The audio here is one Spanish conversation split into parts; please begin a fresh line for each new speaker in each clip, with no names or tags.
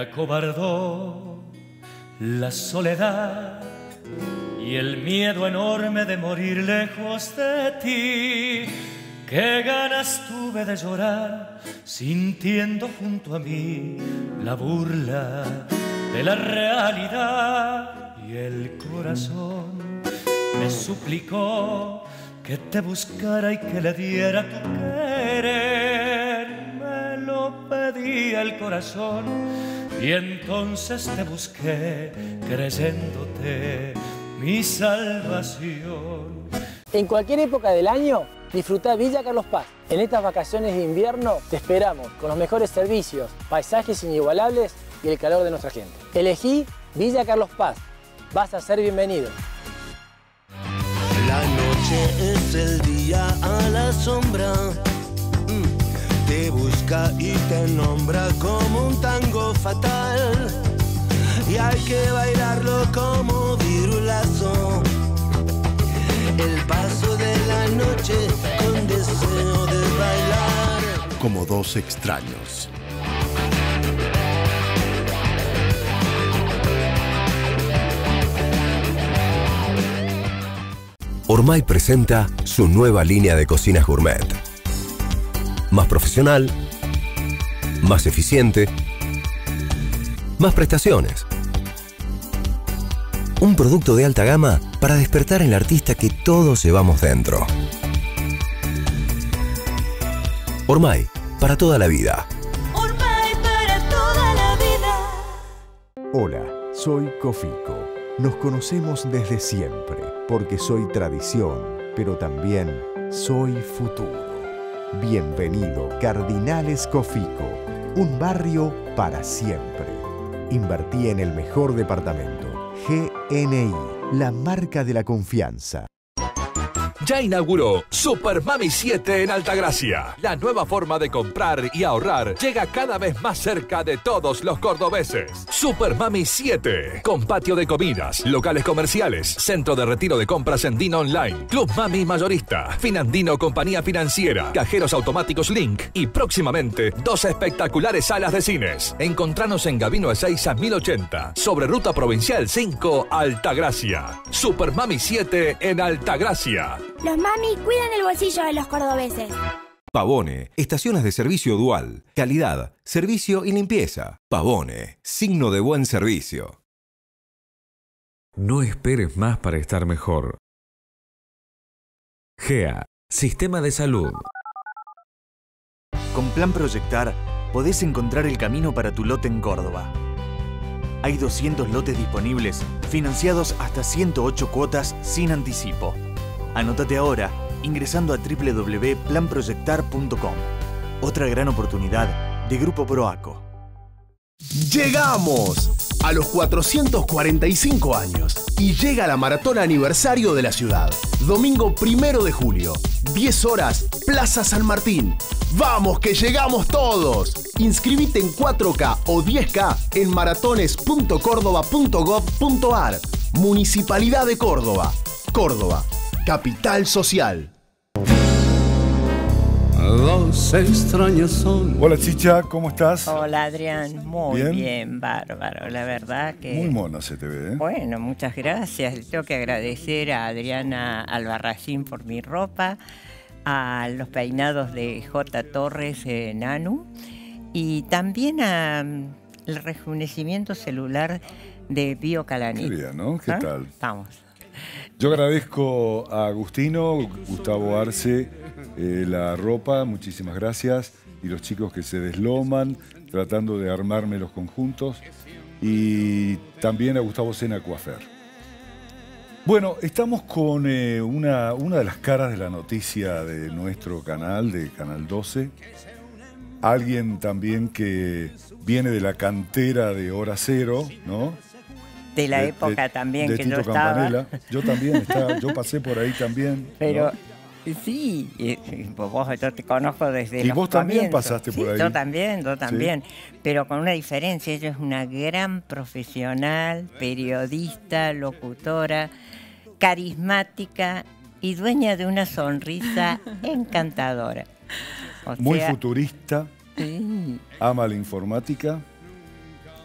acobardó la soledad y el miedo enorme de morir lejos de ti. Qué ganas tuve de llorar sintiendo junto a mí la burla de la realidad. Y el corazón me suplicó que te buscara y que le diera tu querer. Me lo pedía el corazón y entonces te busqué creyéndote mi salvación.
En cualquier época del año, disfruta Villa Carlos Paz. En estas vacaciones de invierno te esperamos con los mejores servicios, paisajes inigualables y el calor de nuestra gente. Elegí Villa Carlos Paz. Vas a ser bienvenido.
La noche es el día a la sombra. Te busca y te nombra como un tango fatal. Y hay que bailarlo como virulazo. El paso de la noche con deseo de bailar.
Como dos extraños.
Ormay presenta su nueva línea de cocinas gourmet. Más profesional, más eficiente, más prestaciones. Un producto de alta gama para despertar en el artista que todos llevamos dentro. Ormay, para toda la vida.
Ormay, para toda la vida.
Hola, soy Cofico. Nos conocemos desde siempre, porque soy tradición, pero también soy futuro. Bienvenido, Cardinales Cofico, un barrio para siempre. Invertí en el mejor departamento. GNI, la marca de la confianza.
Ya inauguró Super Mami 7 en Altagracia. La nueva forma de comprar y ahorrar llega cada vez más cerca de todos los cordobeses. Super Mami 7, con patio de comidas, locales comerciales, centro de retiro de compras en Dino Online, Club Mami Mayorista, Finandino Compañía Financiera, cajeros automáticos Link y próximamente 2 espectaculares salas de cines. Encontranos en Gabino Ezeiza 1080, sobre Ruta Provincial 5, Altagracia. Super Mami 7 en Altagracia.
Los mami cuidan el bolsillo de los cordobeses.
Pavone, estaciones de servicio dual, calidad, servicio y limpieza. Pavone, signo de buen servicio.
No esperes más para estar mejor. GEA, Sistema de Salud.
Con Plan Proyectar podés encontrar el camino para tu lote en Córdoba. Hay 200 lotes disponibles, financiados hasta 108 cuotas sin anticipo. Anótate ahora ingresando a www.planproyectar.com. Otra gran oportunidad de Grupo Proaco.
¡Llegamos! A los 445 años y llega la maratón aniversario de la ciudad. Domingo 1 de julio, 10 horas, Plaza San Martín. ¡Vamos que llegamos todos! Inscribite en 4K o 10K en maratones.córdoba.gov.ar. Municipalidad de Córdoba. Córdoba, capital social.
Dos extraños son.
Hola Chicha, ¿cómo estás?
Hola Adrián, muy bien, bárbaro, la verdad que...
Muy mona se te ve, ¿eh?
Bueno, muchas gracias. Le tengo que agradecer a Adriana Albarracín por mi ropa, a los peinados de J. Torres Nanu y también al rejuvenecimiento celular de Bio Calanit.
Qué bien, ¿no? ¿Qué tal?
Vamos.
Yo agradezco a Agustino, Gustavo Arce, la ropa, muchísimas gracias, y los chicos que se desloman tratando de armarme los conjuntos, y también a Gustavo Sena Coafer. Bueno, estamos con una de las caras de la noticia de nuestro canal, de Canal 12, alguien también que viene de la cantera de Hora Cero, ¿no?
De la época también
de
que
Tito
yo estaba.
Campanella. Yo también estaba, yo pasé por ahí también.
Pero
¿no?
sí, vos, yo te conozco desde
y
los
vos también
comienzos.
pasaste por ahí.
Yo también,
¿Sí?
pero con una diferencia. Ella es una gran profesional, periodista, locutora, carismática y dueña de una sonrisa encantadora.
Muy futurista,
sí.
ama la informática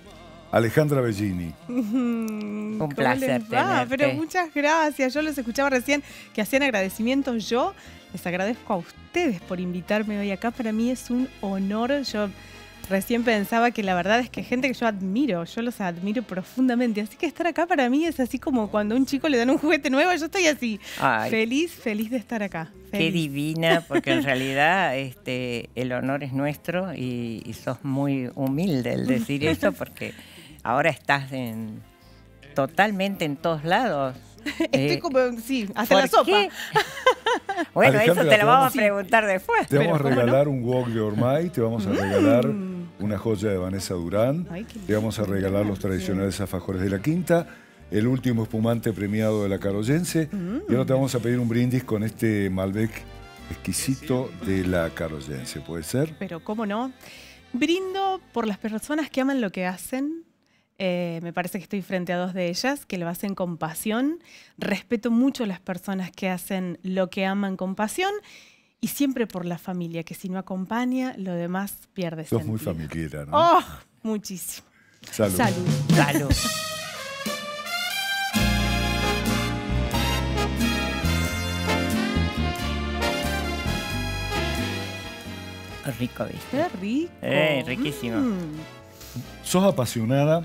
Alejandra Bellini.
Un placer tenerte.
Pero muchas gracias. Yo los escuchaba recién que hacían agradecimientos. Yo les agradezco a ustedes por invitarme hoy acá. Para mí es un honor. Yo recién pensaba que la verdad es que gente que yo admiro, yo los admiro profundamente. Así que estar acá para mí es así como cuando a un chico le dan un juguete nuevo. Yo estoy así, feliz de estar acá. Feliz.
Qué divina, porque en realidad el honor es nuestro y sos muy humilde el decir eso, porque ahora estás totalmente en todos lados.
Estoy como, sí, hasta la sopa.
Bueno,
Alejandra,
eso te lo vamos a preguntar después.
Te vamos a regalar un wok de Ormay, te vamos a regalar una joya de Vanessa Durán, te vamos a regalar los tradicionales alfajores de la Quinta, el último espumante premiado de la Caroyense, y ahora te vamos a pedir un brindis con este Malbec exquisito de la Caroyense, ¿puede ser?
Pero cómo no. Brindo por las personas que aman lo que hacen. Me parece que estoy frente a dos de ellas, que lo hacen con pasión. Respeto mucho a las personas que hacen lo que aman con pasión. Y siempre por la familia, que si no acompaña, lo demás pierde sentido.
Sos muy familiera, ¿no?
¡Oh! Muchísimo.
Salud.
Salud.
Salud. Rico, ¿viste?
Qué rico.
Riquísimo.
Sos apasionada,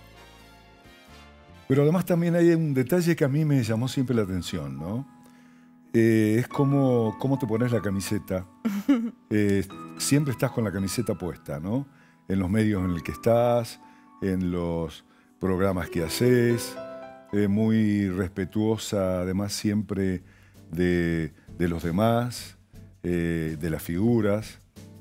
pero además también hay un detalle que a mí me llamó siempre la atención, ¿no? Es cómo te pones la camiseta. Siempre estás con la camiseta puesta, ¿no? En los medios en el que estás, en los programas que haces, muy respetuosa además siempre de los demás, de las figuras.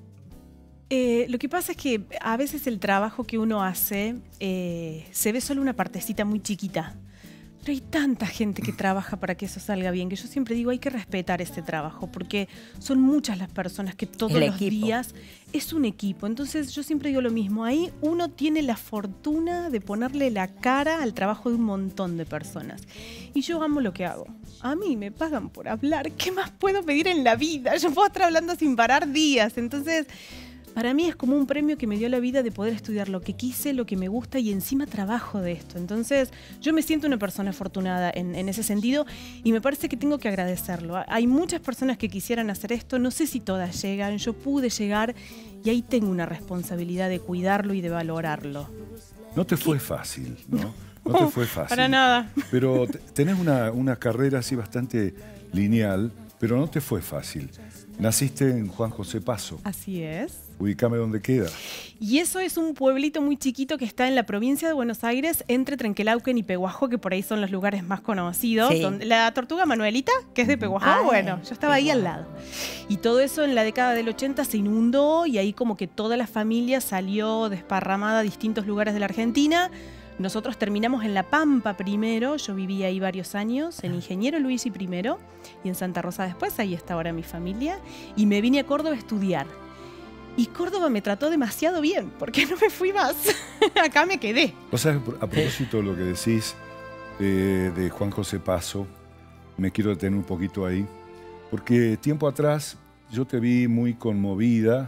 Lo que pasa es que a veces el trabajo que uno hace se ve solo una partecita muy chiquita. Pero hay tanta gente que trabaja para que eso salga bien, que yo siempre digo hay que respetar este trabajo, porque son muchas las personas que todos los días es un equipo. Entonces yo siempre digo lo mismo, ahí uno tiene la fortuna de ponerle la cara al trabajo de un montón de personas. Y yo amo lo que hago. A mí me pagan por hablar, ¿qué más puedo pedir en la vida? Yo puedo estar hablando sin parar días, entonces... Para mí es como un premio que me dio la vida de poder estudiar lo que quise, lo que me gusta y encima trabajo de esto. Entonces yo me siento una persona afortunada en ese sentido y me parece que tengo que agradecerlo. Hay muchas personas que quisieran hacer esto, no sé si todas llegan, yo pude llegar y ahí tengo una responsabilidad de cuidarlo y de valorarlo.
No te fue fácil, ¿no? No te fue fácil.
Para nada.
Pero tenés una carrera así bastante lineal, pero no te fue fácil. Naciste en Juan José Paso.
Así es.
Ubícame dónde queda.
Y eso es un pueblito muy chiquito que está en la provincia de Buenos Aires, entre Trenquelauquen y Peguajó, que por ahí son los lugares más conocidos.
Sí.
La Tortuga Manuelita, que es de Peguajó, bueno, yo estaba ahí al lado. Y todo eso en la década del 80 se inundó y ahí como que toda la familia salió desparramada a distintos lugares de la Argentina. Nosotros terminamos en La Pampa primero, yo viví ahí varios años, en Ingeniero Luigi primero y en Santa Rosa después, ahí está ahora mi familia. Y me vine a Córdoba a estudiar. Y Córdoba me trató demasiado bien, porque no me fui más. Acá me quedé.
O sea, a propósito de lo que decís de Juan José Paso, me quiero detener un poquito ahí, porque tiempo atrás yo te vi muy conmovida,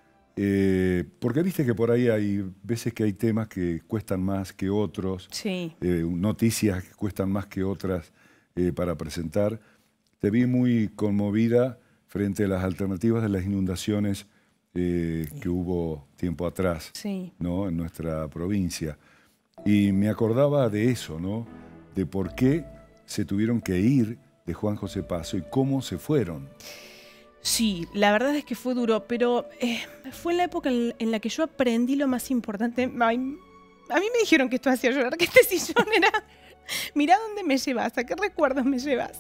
porque viste que por ahí hay veces que hay temas que cuestan más que otros,
sí.
Noticias que cuestan más que otras para presentar. Te vi muy conmovida frente a las alternativas de las inundaciones que hubo tiempo atrás,
sí,
¿no? En nuestra provincia. Y me acordaba de eso, ¿no? De por qué se tuvieron que ir de Juan José Paso y cómo se fueron.
Sí, la verdad es que fue duro, pero fue en la época en la que yo aprendí lo más importante. A mí me dijeron que esto hacía llorar, que este sillón era... Mirá dónde me llevas, a qué recuerdos me llevas.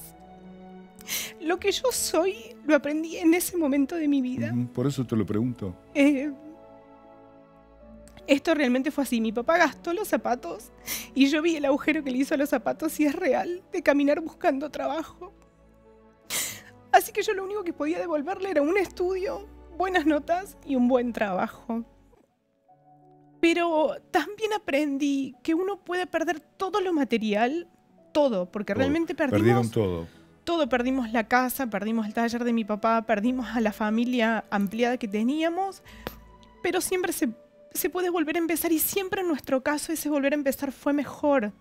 Lo que yo soy lo aprendí en ese momento de mi vida.
Por eso te lo pregunto.
Esto realmente fue así. Mi papá gastó los zapatos y yo vi el agujero que le hizo a los zapatos y es real, de caminar buscando trabajo. Así que yo lo único que podía devolverle era un estudio, buenas notas y un buen trabajo. Pero también aprendí que uno puede perder todo lo material, todo, porque realmente
perdieron todo.
Todo, perdimos la casa, perdimos el taller de mi papá, perdimos a la familia ampliada que teníamos, pero siempre se se puede volver a empezar y siempre en nuestro caso ese volver a empezar fue mejor.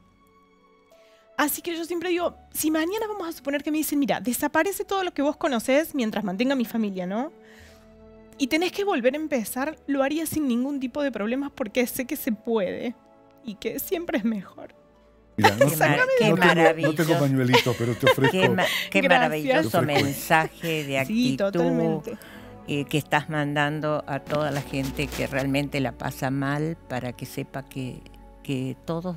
Así que yo siempre digo, si mañana vamos a suponer que me dicen, mira, desaparece todo lo que vos conocés mientras mantenga mi familia, ¿no? Y tenés que volver a empezar, lo haría sin ningún tipo de problemas porque sé que se puede y que siempre es mejor.
Mira,
qué maravilloso.
No tengo pañuelitos, pero te ofrezco.
Qué maravilloso mensaje de actitud.
Sí, totalmente.
Que estás mandando a toda la gente que realmente la pasa mal para que sepa que todos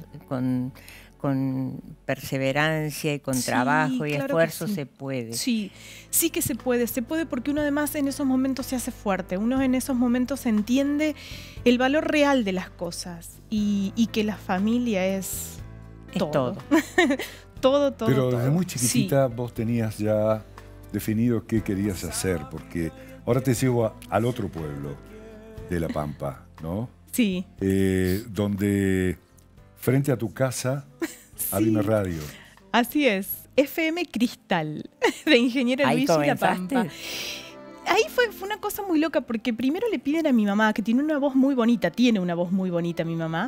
con perseverancia y con trabajo y
claro
esfuerzo
sí.
se puede.
Sí, sí que se puede porque uno además en esos momentos se hace fuerte, uno en esos momentos entiende el valor real de las cosas y que la familia es todo. todo.
Pero desde
todo.
muy chiquitita vos tenías ya definido qué querías hacer, porque ahora te llevo al otro pueblo de La Pampa, ¿no?
Sí.
Donde frente a tu casa había una radio.
Así es, FM Cristal, de Ingeniero Luis y La Pampa. Ahí fue una cosa muy loca, porque primero le piden a mi mamá, que tiene una voz muy bonita mi mamá,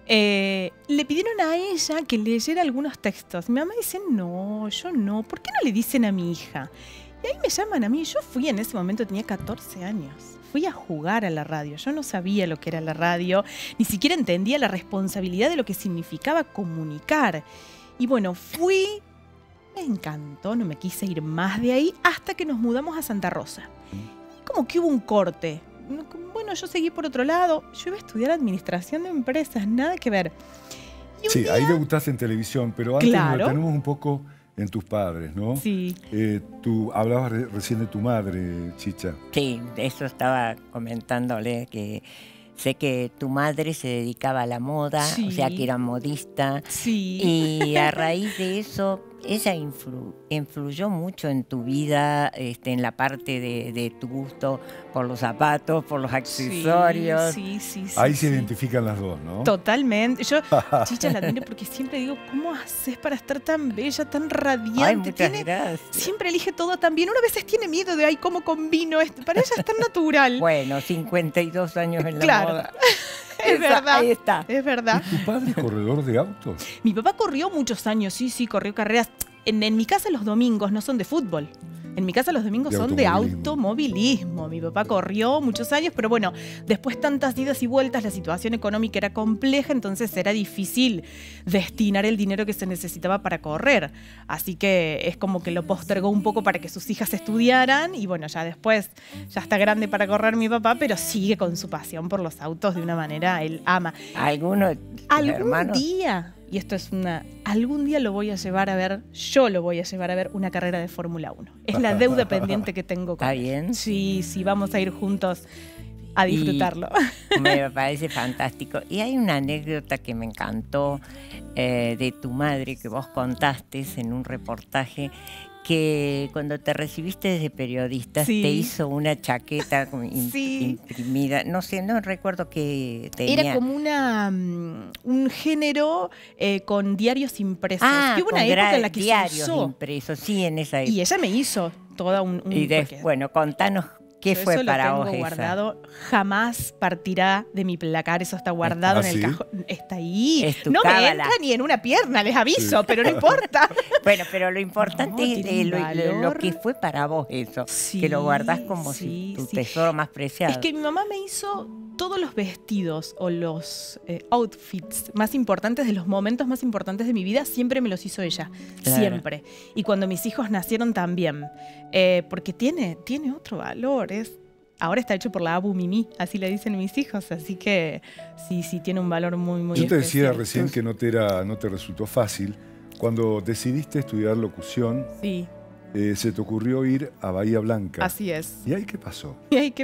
le pidieron a ella que leyera algunos textos. Mi mamá dice, no, yo no, ¿por qué no le dicen a mi hija? Y ahí me llaman a mí, yo fui en ese momento, tenía 14 años. Fui a jugar a la radio, yo no sabía lo que era la radio, ni siquiera entendía la responsabilidad de lo que significaba comunicar. Y bueno, fui, me encantó, no me quise ir más de ahí hasta que nos mudamos a Santa Rosa. Como que hubo un corte. Bueno, yo seguí por otro lado, yo iba a estudiar administración de empresas, nada que ver.
Sí, ahí debutaste en televisión, pero antes nos detenemos un poco en tus padres, ¿no?
Sí.
Tú hablabas recién de tu madre, Chicha.
Sí, eso estaba comentándole, que sé que tu madre se dedicaba a la moda,
sí.
O sea que era modista.
Sí.
Y a raíz de eso, ella influyó mucho en tu vida, en la parte de tu gusto por los zapatos, por los accesorios.
Sí.
Ahí se identifican las dos, ¿no?
Totalmente. Yo, Chicha, la admiro porque siempre digo, ¿cómo haces para estar tan bella, tan radiante?
Ay, muchas gracias.
Siempre elige todo tan bien. Uno a veces tiene miedo de, ay, ¿cómo combino esto? Para ella es tan natural.
Bueno, 52 años en la moda.
Es verdad.
Ahí está.
Es verdad.
¿Y tu padre es corredor de autos?
Mi papá corrió muchos años, sí, corrió carreras. En mi casa los domingos no son de fútbol. En mi casa los domingos son de automovilismo. Mi papá corrió muchos años, pero bueno, después tantas idas y vueltas, la situación económica era compleja, entonces era difícil destinar el dinero que se necesitaba para correr. Así que es como que lo postergó un poco para que sus hijas estudiaran y bueno, ya después, ya está grande para correr mi papá, pero sigue con su pasión por los autos de una manera, él ama.
¿Algún
día? Y esto es algún día lo voy a llevar a ver, yo lo voy a llevar a ver una carrera de Fórmula 1. Es la deuda pendiente que tengo con él.
¿Está bien?
Sí, vamos a ir juntos a disfrutarlo.
Me parece fantástico. Y hay una anécdota que me encantó de tu madre que vos contaste en un reportaje, que cuando te recibiste de periodista te hizo una chaqueta imprimida, no sé, no recuerdo qué tenía.
Era como un género con diarios impresos. Que hubo una época en la que
diarios
se usó.
Impresos, sí, en esa época.
Y ella me hizo toda un
bueno, contanos qué fue para vos
eso. Lo tengo guardado, jamás partirá de mi placar, eso está guardado en el cajón. Está ahí. No me entra ni en una pierna, les aviso, pero no importa.
Bueno, pero lo importante es lo que fue para vos eso, que lo guardás como si tu tesoro más preciado.
Es que mi mamá me hizo todos los vestidos o los outfits más importantes, de los momentos más importantes de mi vida, siempre me los hizo ella, siempre. Y cuando mis hijos nacieron también, porque tiene otro valor. Ahora está hecho por la Abu Mimi, así le dicen mis hijos, así que sí, tiene un valor muy especial.
Yo te decía recién que no te resultó fácil. Cuando decidiste estudiar locución, se te ocurrió ir a Bahía Blanca.
Así es.
¿Y ahí qué pasó?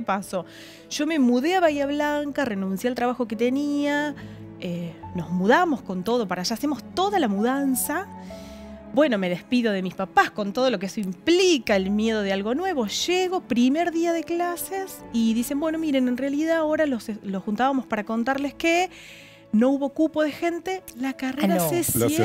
Yo me mudé a Bahía Blanca, renuncié al trabajo que tenía, nos mudamos con todo para allá, hacemos toda la mudanza. Bueno, me despido de mis papás con todo lo que eso implica, el miedo de algo nuevo. Llego, primer día de clases, y dicen, bueno, miren, en realidad ahora los juntábamos para contarles que no hubo cupo de gente, la carrera se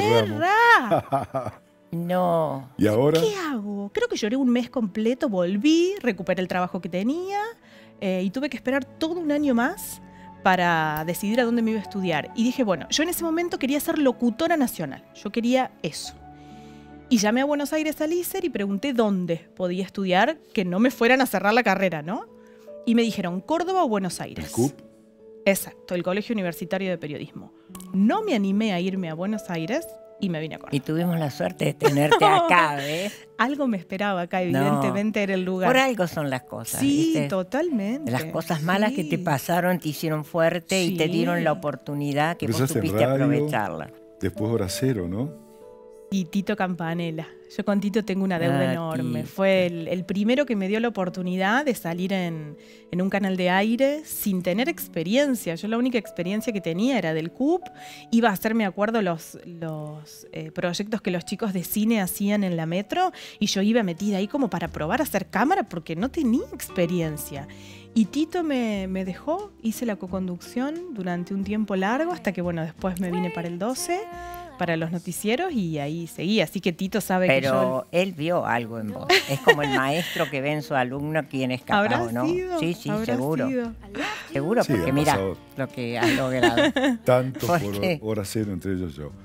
cierra.
No.
¿Y ahora?
¿Qué hago? Creo que lloré un mes completo, volví, recuperé el trabajo que tenía y tuve que esperar todo un año más para decidir a dónde me iba a estudiar. Y dije, bueno, yo en ese momento quería ser locutora nacional. Yo quería eso. Y llamé a Buenos Aires al ISER y pregunté dónde podía estudiar, que no me fueran a cerrar la carrera, ¿no? Y me dijeron, ¿Córdoba o Buenos Aires?
¿El CUP?
Exacto, el Colegio Universitario de Periodismo. No me animé a irme a Buenos Aires y me vine a Córdoba.
Y tuvimos la suerte de tenerte acá, ¿ves?
Algo me esperaba acá, evidentemente era el lugar.
Por algo son las cosas.
Sí,
¿viste?
totalmente.
Las cosas malas que te pasaron te hicieron fuerte y te dieron la oportunidad que vos
Empezaste en
supiste
radio,
aprovecharla.
Después Hora Cero, ¿no?
Y Tito Campanella. Yo con Tito tengo una deuda enorme.
Tito.
Fue el primero que me dio la oportunidad de salir en un canal de aire sin tener experiencia. Yo la única experiencia que tenía era del CUP. Iba a hacer, me acuerdo, los proyectos que los chicos de cine hacían en la Metro y yo iba metida ahí como para probar a hacer cámara porque no tenía experiencia. Y Tito me dejó, hice la coconducción durante un tiempo largo hasta que, bueno, después me vine para el 12, para los noticieros y ahí seguí. Así que Tito sabe que yo...
Pero él vio algo en vos. Es como el maestro que ve en su alumno quién es capaz
¿Habrá
o no.
sido?
Sí, sí,
¿Habrá
seguro.
sido?
Seguro,
Sí,
porque
ha
mira
pasado
lo que has logrado.
Tanto
¿Por
por
qué?
Hora Cero, entre ellos yo.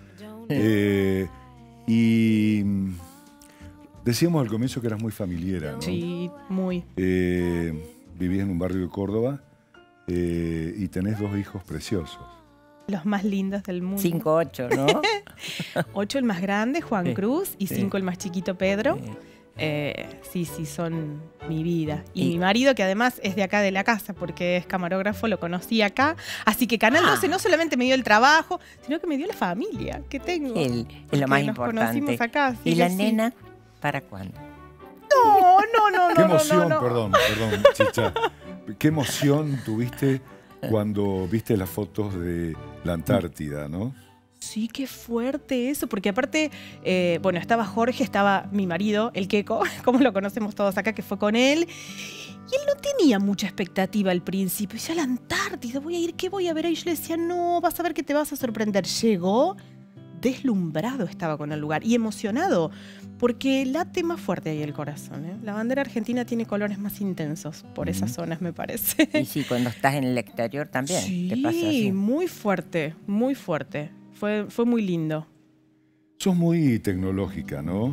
Y decíamos al comienzo que eras muy familiera, ¿no?
Sí, muy.
Vivías en un barrio de Córdoba y tenés 2 hijos preciosos.
Los más lindos del mundo.
5, 8, ¿no?
8 el más grande, Juan
Sí,
Cruz, y
sí.
5 el más chiquito, Pedro.
Sí.
Sí, son mi vida. Y mi marido, que además es de acá de la casa, porque es camarógrafo, lo conocí acá. Así que Canal 12 no solamente me dio el trabajo, sino que me dio la familia que tengo.
Es lo
Porque
más
nos
importante.
conocimos acá. así
¿Y
que
la
sí.
nena para cuándo?
No,
Qué emoción, perdón, Chicha. Qué emoción tuviste cuando viste las fotos de la Antártida, ¿no?
Sí, qué fuerte eso, porque aparte, bueno, estaba Jorge, estaba mi marido, el Queco, como lo conocemos todos acá, que fue con él, y él no tenía mucha expectativa al principio. Decía, la Antártida, voy a ir, ¿qué voy a ver ahí? Yo le decía, no, vas a ver que te vas a sorprender. Llegó, deslumbrado estaba con el lugar y emocionado, porque late más fuerte ahí el corazón, ¿eh? La bandera argentina tiene colores más intensos por esas zonas, me parece.
Y sí, cuando estás en el exterior también te pasa
Sí,
así.
muy fuerte, muy fuerte. Fue muy lindo.
Sos muy tecnológica, ¿no?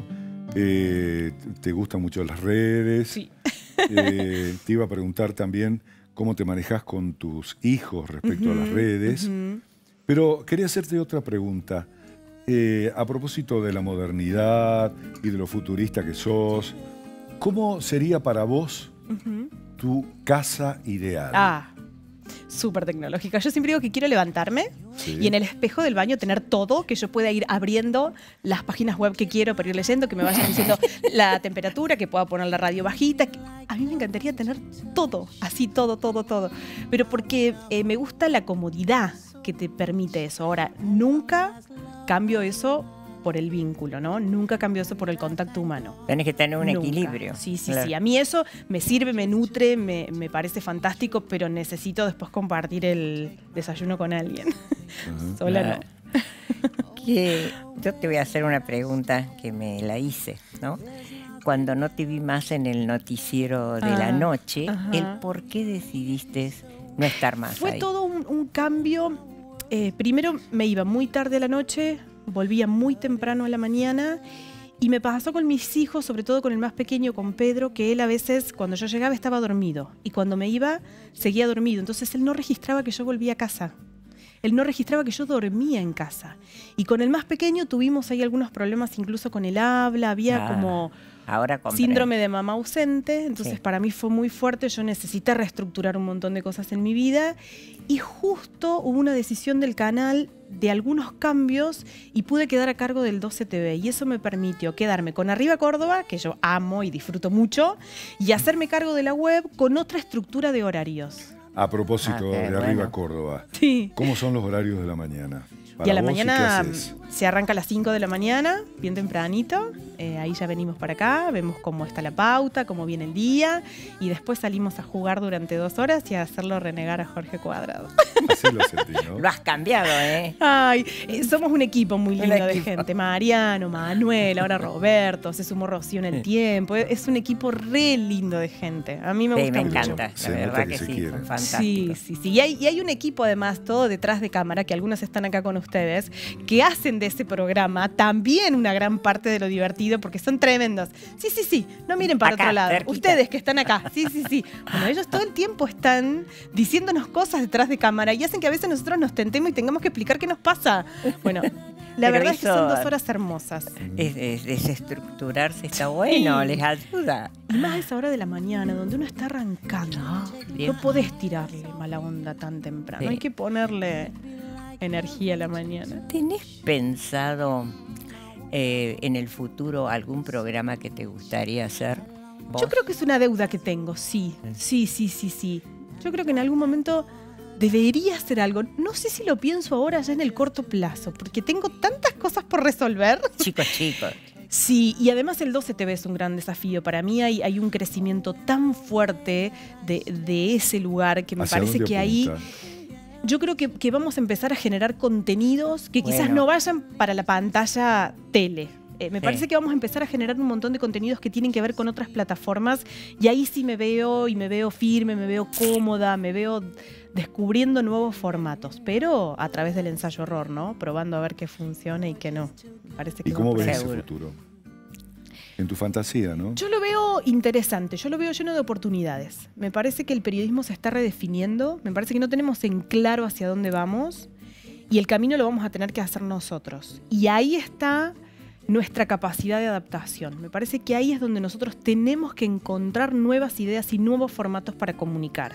Te gustan mucho las redes.
Sí.
Te iba a preguntar también cómo te manejas con tus hijos respecto a las redes. Pero quería hacerte otra pregunta. A propósito de la modernidad y de lo futurista que sos, ¿cómo sería para vos tu casa ideal?
Súper tecnológica. Yo siempre digo que quiero levantarme y en el espejo del baño tener todo, que yo pueda ir abriendo las páginas web que quiero para ir leyendo, que me vayan diciendo la temperatura, que pueda poner la radio bajita. A mí me encantaría tener todo, así todo. Pero porque me gusta la comodidad que te permite eso. Ahora, nunca cambio eso por el vínculo, ¿no? Nunca cambio eso por el contacto humano.
Tenés que tener un
Nunca.
equilibrio.
Sí.
Claro.
A mí eso me sirve, me nutre, me parece fantástico, pero necesito después compartir el desayuno con alguien. Sola no.
Yo te voy a hacer una pregunta que me la hice, ¿no? Cuando no te vi más en el noticiero de la noche, el por qué decidiste no estar más
Fue
ahí.
todo un cambio. Primero me iba muy tarde a la noche, volvía muy temprano a la mañana y me pasó con mis hijos, sobre todo con el más pequeño, con Pedro, que él a veces cuando yo llegaba estaba dormido y cuando me iba seguía dormido. Entonces él no registraba que yo volvía a casa. Él no registraba que yo dormía en casa. Y con el más pequeño tuvimos ahí algunos problemas incluso con el habla, había como
ahora comprendo.
síndrome de mamá ausente, entonces para mí fue muy fuerte, yo necesité reestructurar un montón de cosas en mi vida y justo hubo una decisión del canal de algunos cambios y pude quedar a cargo del 12 TV y eso me permitió quedarme con Arriba Córdoba, que yo amo y disfruto mucho, y hacerme cargo de la web con otra estructura de horarios.
A propósito de Arriba Córdoba,
Sí.
¿cómo son los horarios de la mañana?
Y a la
vos,
mañana
¿qué haces?
se arranca a las 5 de la mañana, bien tempranito. Ahí ya venimos para acá, vemos cómo está la pauta, cómo viene el día. Y después salimos a jugar durante 2 horas y a hacerlo renegar a Jorge Cuadrado.
Así lo sentí, ¿no?
Lo has cambiado, ¿eh?
Ay, somos un equipo muy lindo de gente. Mariano, Manuel, ahora Roberto, se sumó Rocío en el tiempo. Es un equipo re lindo de gente. A mí me gusta mucho.
Me encanta, la verdad que sí, son fantásticos.
Sí. Y hay un equipo además, todo detrás de cámara, que algunos están acá con ustedes, que hacen de ese programa también una gran parte de lo divertido, porque son tremendos. Sí, no miren para
Acá,
otro lado.
cerquita.
Ustedes que están acá, sí. Bueno, ellos todo el tiempo están diciéndonos cosas detrás de cámara y hacen que a veces nosotros nos tentemos y tengamos que explicar qué nos pasa. Bueno, la verdad es que son 2 horas hermosas.
Desestructurarse está bueno, les ayuda.
Y más a esa hora de la mañana, donde uno está arrancando. No podés tirarle mala onda tan temprano.
Sí.
Hay que ponerle energía a la mañana.
¿Tenés pensado en el futuro algún programa que te gustaría hacer? ¿Vos?
Yo creo que es una deuda que tengo, sí. Yo creo que en algún momento debería hacer algo. No sé si lo pienso ahora ya en el corto plazo, porque tengo tantas cosas por resolver.
Chicos.
Sí, y además el 12TV es un gran desafío. Para mí hay un crecimiento tan fuerte de ese lugar que me parece que ahí... Yo creo que vamos a empezar a generar contenidos que quizás no vayan para la pantalla tele. Me parece que vamos a empezar a generar un montón de contenidos que tienen que ver con otras plataformas y ahí sí me veo firme, me veo cómoda, me veo descubriendo nuevos formatos, pero a través del ensayo-error, ¿no? Probando a ver qué funciona y qué no. Me parece que
¿Y cómo ves ese futuro? En tu fantasía, ¿no?
Yo lo veo interesante, yo lo veo lleno de oportunidades. Me parece que el periodismo se está redefiniendo, me parece que no tenemos en claro hacia dónde vamos y el camino lo vamos a tener que hacer nosotros. Y ahí está nuestra capacidad de adaptación. Me parece que ahí es donde nosotros tenemos que encontrar nuevas ideas y nuevos formatos para comunicar.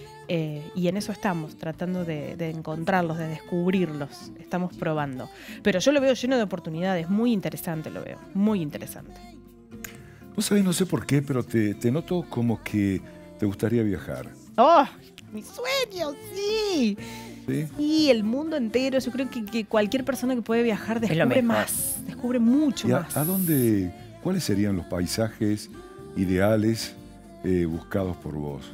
Y en eso estamos, tratando de encontrarlos, de descubrirlos. Estamos probando. Pero yo lo veo lleno de oportunidades, muy interesante lo veo, muy interesante.
Vos sabés, no sé por qué, pero te noto como que te gustaría viajar.
¡Oh! ¡Mi sueño! ¡Sí!
¿Sí?
Sí, el mundo entero. Yo creo que cualquier persona que puede viajar descubre más, descubre mucho más.
¿A dónde, cuáles serían los paisajes ideales buscados por vos?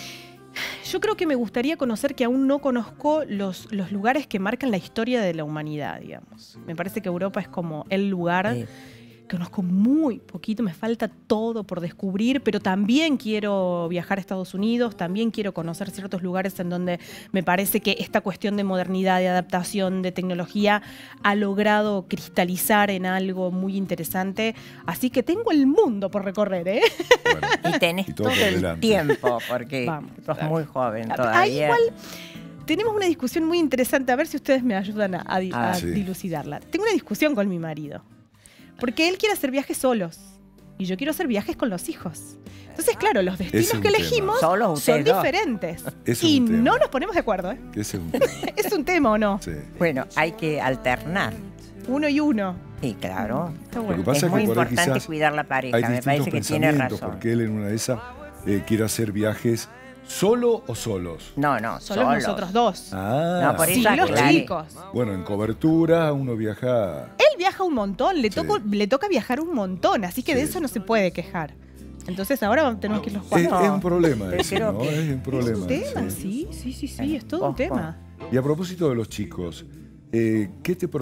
Yo creo que me gustaría conocer, que aún no conozco, los lugares que marcan la historia de la humanidad, digamos. Me parece que Europa es como el lugar... Conozco muy poquito, me falta todo por descubrir, pero también quiero viajar a Estados Unidos, también quiero conocer ciertos lugares en donde me parece que esta cuestión de modernidad, de adaptación, de tecnología ha logrado cristalizar en algo muy interesante. Así que tengo el mundo por recorrer, ¿eh?
Bueno, y tenés todo el tiempo, porque sos muy joven todavía.
Igual tenemos una discusión muy interesante, a ver si ustedes me ayudan a dilucidarla. Tengo una discusión con mi marido. Porque él quiere hacer viajes solos y yo quiero hacer viajes con los hijos. Entonces, claro, los destinos que elegimos son diferentes. Y no nos ponemos de acuerdo.
Ese es un tema.
¿Es un tema o no?
Sí.
Bueno, hay que alternar.
Uno y uno.
Sí, claro.
Lo que pasa
es muy
que por ahí
importante
quizás
cuidar la pareja.
hay
Me parece que tiene razón.
Porque él en una de esas quiere hacer viajes ¿solo o solos?
No,
solos nosotros dos.
Ah,
no, por eso
los chicos.
Bueno, en cobertura uno viaja...
Él viaja un montón, le toca viajar un montón, así que de eso no se puede quejar. Entonces ahora tenemos que ir los cuatro.
Es un problema ese, ¿no? Es un problema.
Es un tema, sí, es todo un tema.
Y a propósito de los chicos, ¿qué te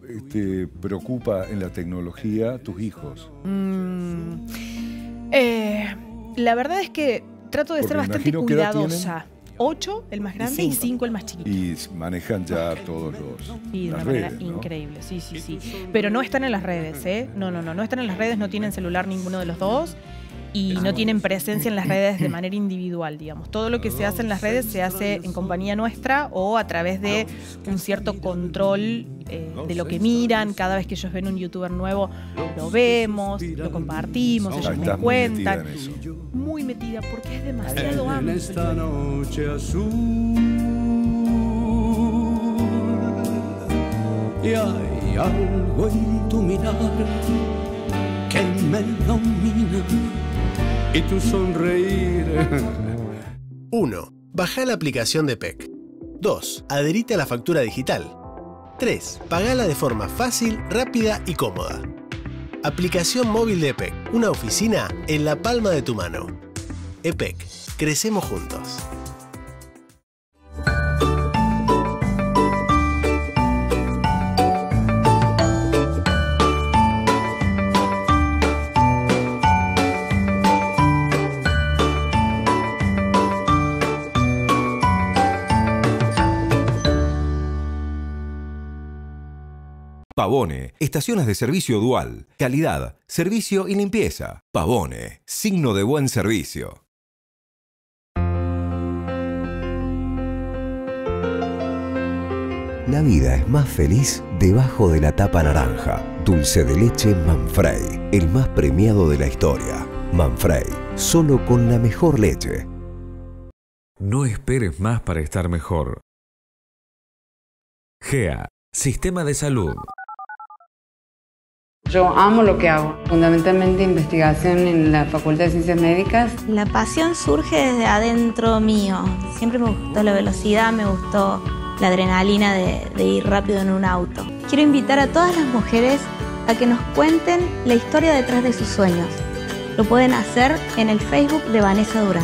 preocupa en la tecnología tus hijos?
La verdad es que trato de ser bastante cuidadosa. 8 el más grande y 5 el más chiquito.
Y manejan ya todos los
de una manera increíble, sí. Pero no están en las redes, ¿eh? No están en las redes, no tienen celular ninguno de los dos y no tienen presencia en las redes de manera individual, digamos. Todo lo que se hace en las redes se hace en compañía nuestra o a través de un cierto control de lo que miran. Cada vez que ellos ven un youtuber nuevo, lo vemos, lo compartimos, ellos me cuentan. Muy metida, porque es demasiado amplio.
En esta noche azul y hay algo en tu mirar que me domina y tu sonreír.
1. Baja la aplicación de PEC. 2. Adherite a la factura digital. 3. Pagala de forma fácil, rápida y cómoda. Aplicación móvil de EPEC. Una oficina en la palma de tu mano. EPEC. Crecemos juntos.
Pavone, estaciones de servicio dual, calidad, servicio y limpieza. Pavone, signo de buen servicio.
La vida es más feliz debajo de la tapa naranja. Dulce de leche Manfrey, el más premiado de la historia. Manfrey, solo con la mejor leche.
No esperes más para estar mejor. GEA, Sistema de Salud.
Yo amo lo que hago, fundamentalmente investigación en la Facultad de Ciencias Médicas.
La pasión surge desde adentro mío. Siempre me gustó la velocidad, me gustó la adrenalina de ir rápido en un auto. Quiero invitar a todas las mujeres a que nos cuenten la historia detrás de sus sueños. Lo pueden hacer en el Facebook de Vanessa Durán.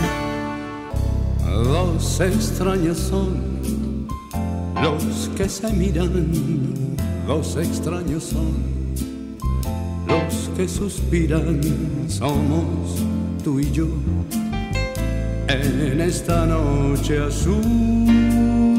Dos extraños son los que se miran, dos extraños son los que suspiran, somos tú y yo en esta noche azul.